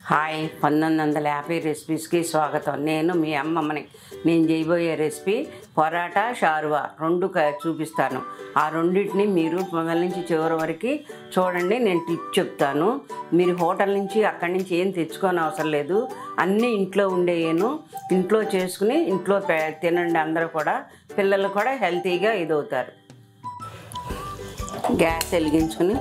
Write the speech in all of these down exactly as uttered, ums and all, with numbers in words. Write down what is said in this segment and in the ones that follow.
Hi పంతొమ్మిది వందల యాభై రెసిపీస్కి స్వాగతం. నేను మీ అమ్మమ్మని. నేను చేయబోయే రెసిపీ పరాటా షార్వా రెండు చూపిస్తాను. ఆ రెండింటిని మీరు మొదల నుంచి చివరి వరకు చూడండి. నేను టిప్ చెప్తాను. మీరు హోటల్ నుంచి అక్కడి నుంచి ఏం తెచ్చుకోని అవసరం లేదు. అన్నీ ఇంట్లో ఉండేయేను ఇంట్లో చేసుకుని ఇంట్లో తినండి. అందరూ కూడా పిల్లలు కూడా హెల్తీగా ఇదవుతారు. గ్యాస్ వెలిగించుకొని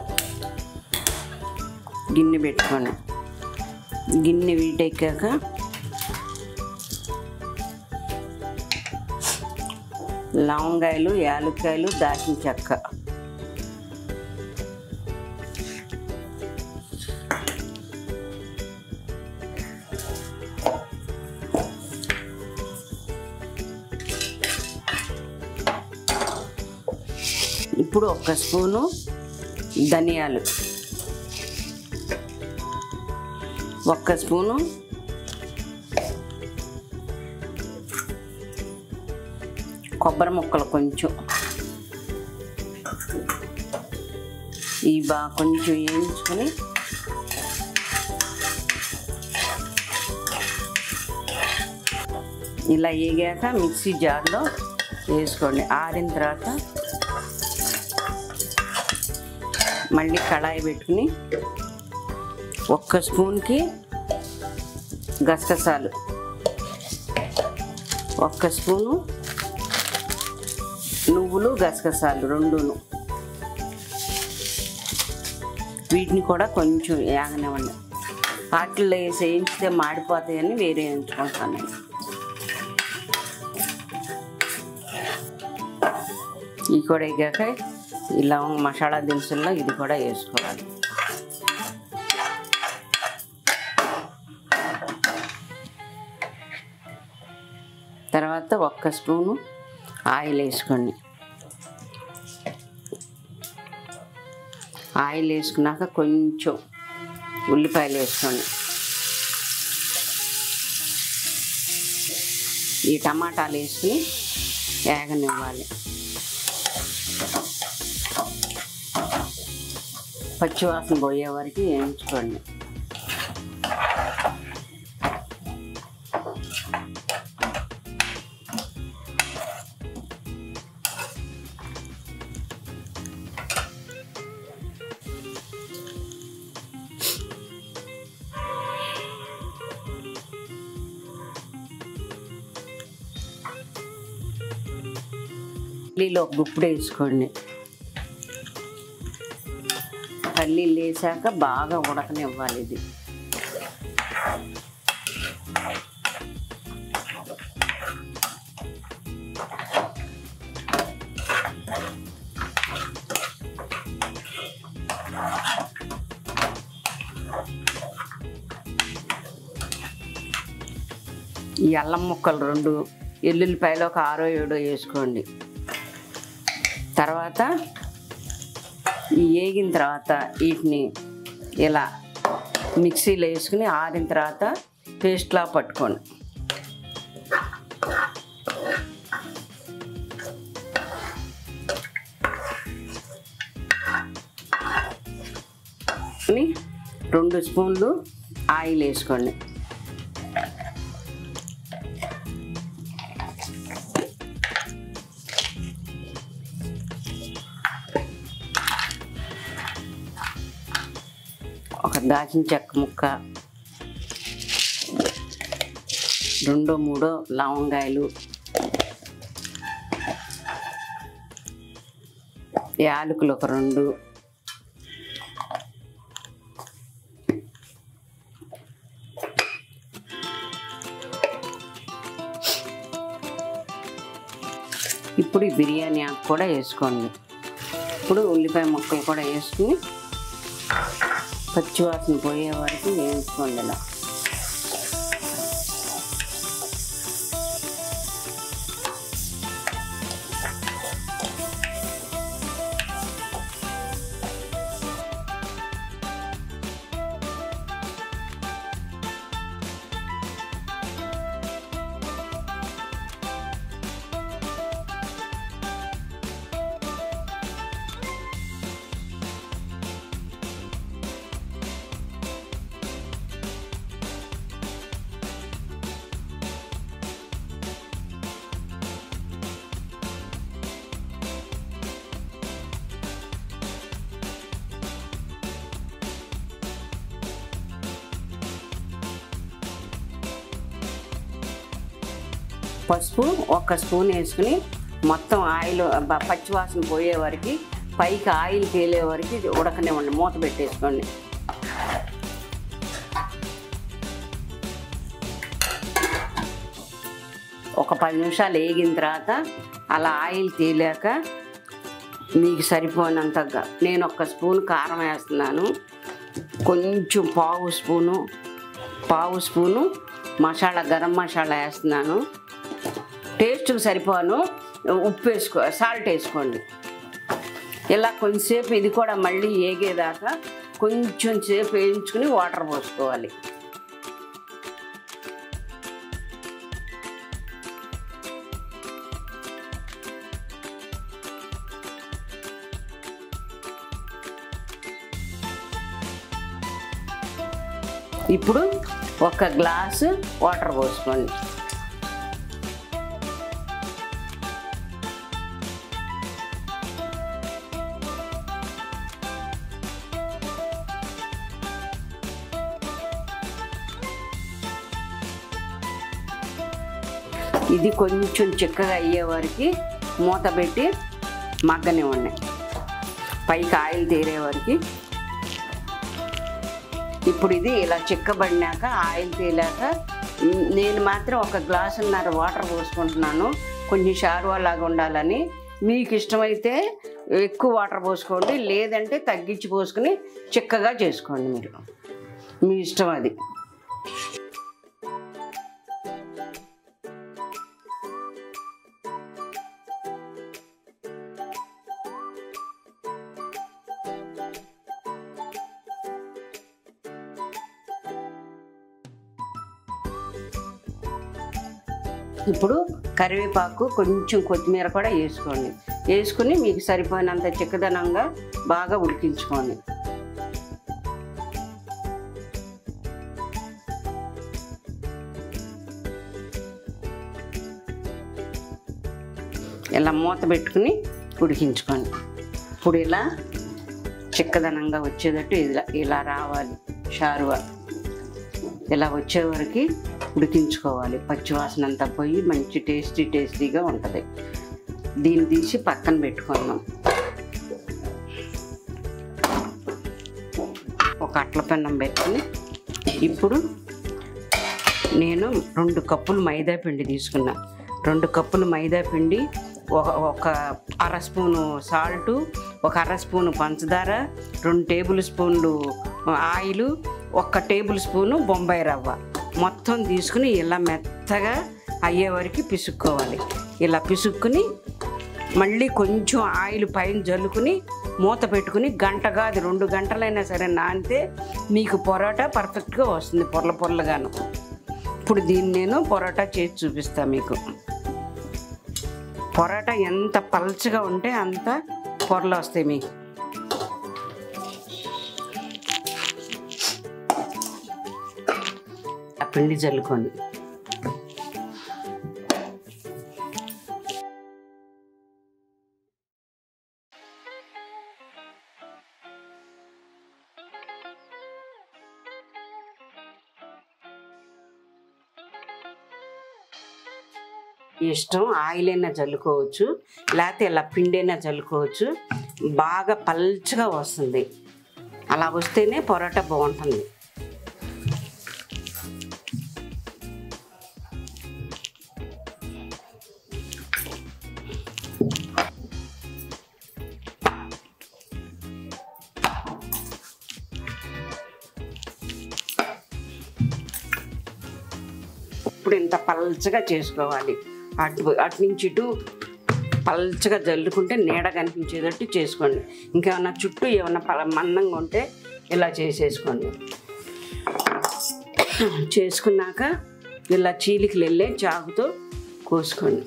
గిన్నె పెట్టుకొని గిన్నె వీటెక్కాక లవంగాయలు, యాలక్కాయలు, దాల్చిన చెక్క, ఇప్పుడు ఒక స్పూను ధనియాలు, ఒక్క స్పూను కొబ్బరి ముక్కలు, కొంచెం ఈ బాగా కొంచెం వేయించుకొని ఇలా వేగాక మిక్సీ జార్లో వేసుకోండి. ఆరిన తర్వాత మళ్ళీ కడాయి పెట్టుకుని ఒక్క స్పూన్కి గసగసాలు, ఒక్క స్పూను నువ్వులు, గసగసాలు రెండును, వీటిని కూడా కొంచెం వేగనివ్వండి. వాటిల్లో వేసి వేయించితే మాడిపోతాయని వేరే వేయించుకుంటాను నేను. ఇవి కూడా వేగాక ఇలా మసాలా దినుసుల్లో ఇది కూడా వేసుకోవాలి. తర్వాత ఒక్క స్పూను ఆయిల్ వేసుకోండి. ఆయిల్ వేసుకున్నాక కొంచెం ఉల్లిపాయలు వేసుకోండి. ఈ టమాటాలు వేసుకుని వేగనివ్వాలి. పచ్చివాసన పోయే వరకు వేయించుకోండి. పల్లీలో గుప్పుడు వేసుకోండి. పల్లీలు వేసాక బాగా ఉడకనివ్వాలి. ఇది ఈ అల్లం ముక్కలు రెండు, ఎల్లుల్లిపాయలు ఒక ఆరో ఏడో వేసుకోండి. తర్వాత ఈ వేగిన తర్వాత వీటిని ఇలా మిక్సీలో వేసుకుని ఆరిన తర్వాత పేస్ట్లా పట్టుకోండి. రెండు స్పూన్లు ఆయిల్ వేసుకోండి. ఒక దాల్చిన చెక్క ముక్క, రెండో మూడో లవంగాయలు, యాలకులు ఒక రెండు, ఇప్పుడు ఈ బిర్యానీ ఆకు కూడా వేసుకోండి. ఇప్పుడు ఉల్లిపాయ ముక్కలు కూడా వేసుకుని పచ్చివాసన పోయే వరకు వేయించుకోండి. ఇలా పసుపు ఒక స్పూన్ వేసుకుని మొత్తం ఆయిల్ పచ్చివాసన పోయే వరకు, పైకి ఆయిల్ తేలే వరకు ఉడకనివ్వండి. మూత పెట్టేసుకోండి. ఒక పది నిమిషాలు వేగిన తర్వాత అలా ఆయిల్ తేలాక మీకు సరిపోయినంతగా నేను ఒక స్పూన్ కారం వేస్తున్నాను. కొంచెం పావు స్పూను పావు స్పూను మసాలా గరం మసాలా వేస్తున్నాను. టేస్ట్కి సరిపోను ఉప్పు వేసుకో సాల్ట్ వేసుకోండి. ఇలా కొంచెంసేపు ఇది కూడా మళ్ళీ వేగేదాకా కొంచెం సేపు వేయించుకుని వాటర్ పోసుకోవాలి. ఇప్పుడు ఒక గ్లాసు వాటర్ పోసుకోండి. ఇది కొంచెం చిక్కగా అయ్యే వరకు మూత పెట్టి మగ్గనివ్వండి. పైకి ఆయిల్ తేరే వరకు. ఇప్పుడు ఇది ఇలా చిక్కబడినాక ఆయిల్ తేలాక నేను మాత్రం ఒక గ్లాసున్నర వాటర్ పోసుకుంటున్నాను. కొంచెం షార్వా లాగా ఉండాలని. మీకు ఇష్టమైతే ఎక్కువ వాటర్ పోసుకోండి, లేదంటే తగ్గించి పోసుకుని చిక్కగా చేసుకోండి. మీరు మీ ఇష్టం అది. ఇప్పుడు కరివేపాకు కొంచెం కొత్తిమీర కూడా వేసుకోండి. వేసుకుని మీకు సరిపోయినంత చిక్కదనంగా బాగా ఉడికించుకోండి. ఇలా మూత పెట్టుకుని ఉడికించుకోండి. ఇప్పుడు ఇలా చిక్కదనంగా వచ్చేటట్టు ఇలా ఇలా రావాలి. షార్వా ఇలా వచ్చే వరకు ఉడికించుకోవాలి. పచ్చివాసన అంతా పోయి మంచి టేస్టీ టేస్టీగా ఉంటుంది. దీన్ని తీసి పక్కన పెట్టుకున్నాం. ఒక అట్ల పెన్నం పెట్టుకుని ఇప్పుడు నేను రెండు కప్పులు మైదా పిండి తీసుకున్నా. రెండు కప్పులు మైదా పిండి, ఒక ఒక అర స్పూను సాల్టు, ఒక అర స్పూను పంచదార, రెండు టేబుల్ స్పూన్లు ఆయిల్, ఒక టేబుల్ స్పూను బొంబాయి రవ్వ మొత్తం తీసుకుని ఇలా మెత్తగా అయ్యే వరకు పిసుక్కోవాలి. ఇలా పిసుక్కుని మళ్ళీ కొంచెం ఆయిల్ పైన జల్లుకుని మూత పెట్టుకుని గంటగా, అది రెండు గంటలైనా సరే నానితే మీకు పొరాటా పర్ఫెక్ట్గా వస్తుంది, పొరల పొరలుగాను. ఇప్పుడు దీన్ని నేను పొరాటా చేసి చూపిస్తాను మీకు. పొరాటా ఎంత పల్చగా ఉంటే అంత పొరలు వస్తాయి మీకు. ఆ పిండి జల్లుకోండి. ఇష్టం ఆయిల్ అయినా చల్లుకోవచ్చు, లేకపోతే ఇలా పిండి అయినా చల్లుకోవచ్చు. బాగా పల్చగా వస్తుంది. అలా వస్తేనే పొరాటా బాగుంటుంది. ఇప్పుడు ఇంత పల్చగా చేసుకోవాలి. అటు అటు నుంచి ఇటు పల్చగా జల్లుకుంటే నీడ కనిపించేటట్టు చేసుకోండి. ఇంకేమన్నా చుట్టూ ఏమన్నా పల మందంగా ఉంటే ఇలా చేసేసుకోండి. చేసుకున్నాక ఇలా చీలికలు వెళ్ళే చాకుతో కోసుకోండి.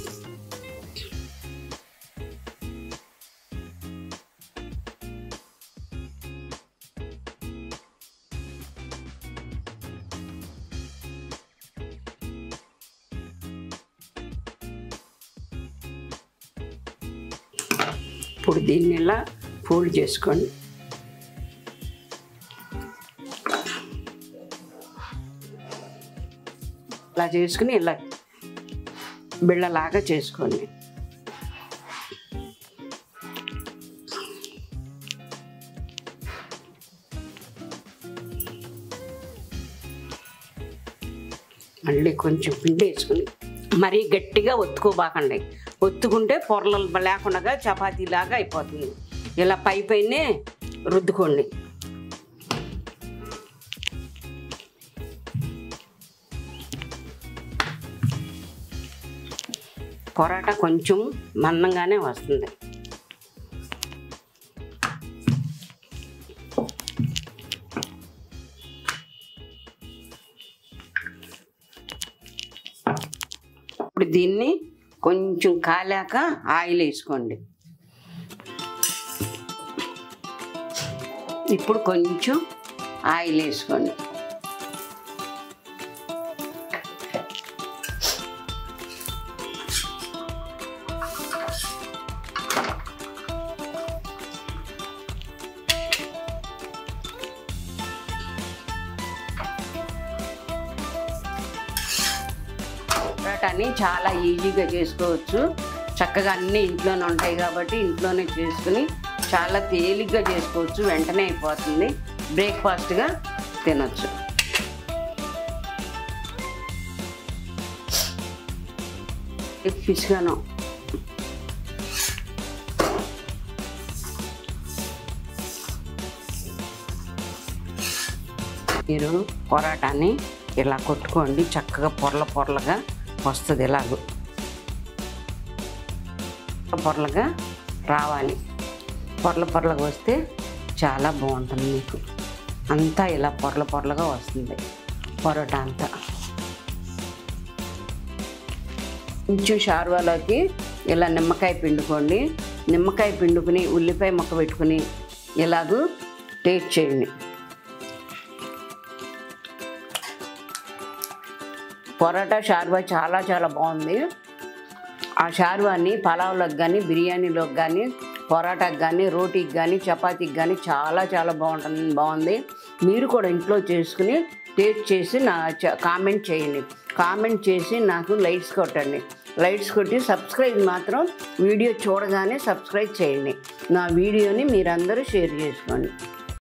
ఇప్పుడు దీన్ని ఇలా ఫోల్డ్ చేసుకోండి. ఇలా చేసుకుని ఇలా బిళ్ళలాగా చేసుకోండి. మళ్ళీ కొంచెం పిండి వేసుకుని మరీ గట్టిగా ఒత్తుకోబాకండి. ఒత్తుకుంటే పొరలు లేకుండా చపాతీలాగా అయిపోతుంది. ఇలా పై పైనే రుద్దుకోండి. పొరాటా కొంచెం మందంగానే వస్తుంది. ఇప్పుడు దీన్ని కొంచెం కాలాక ఆయిల్ వేసుకోండి. ఇప్పుడు కొంచెం ఆయిల్ వేసుకోండి. పరాటాని చాలా ఈజీగా చేసుకోవచ్చు. చక్కగా అన్నీ ఇంట్లోనే ఉంటాయి కాబట్టి ఇంట్లోనే చేసుకుని చాలా తేలిగ్గా చేసుకోవచ్చు. వెంటనే అయిపోతుంది. బ్రేక్ఫాస్ట్గా తినొచ్చు. పిసిగాను మీరు పొరాటాని ఇలా కొట్టుకోండి. చక్కగా పొరల పొరలుగా వస్తుంది. ఇలాగూ పొరలుగా రావాలి. పొరల పొరలుగా వస్తే చాలా బాగుంటుంది. మీకు అంతా ఇలా పొరల పొరలుగా వస్తుంది పొరోటా అంతా. కొంచెం షార్వాలోకి ఇలా నిమ్మకాయ పిండుకోండి. నిమ్మకాయ పిండుకుని ఉల్లిపాయ ముక్క పెట్టుకుని ఇలాగూ టేస్ట్ చేయండి. పొరాటా షార్వా చాలా చాలా బాగుంది. ఆ షార్వాని పలావ్లోకి కానీ బిర్యానీలోకి కానీ పొరాటాకి కానీ రోటీకి కానీ చపాతీకి కానీ చాలా చాలా బాగుంటుంది బాగుంది మీరు కూడా ఇంట్లో చేసుకుని టేస్ట్ చేసి నా కామెంట్ చేయండి. కామెంట్ చేసి నాకు లైక్స్ కొట్టండి. లైక్స్ కొట్టి సబ్స్క్రైబ్ మాత్రం వీడియో చూడగానే సబ్స్క్రైబ్ చేయండి. నా వీడియోని మీరందరూ షేర్ చేసుకోండి.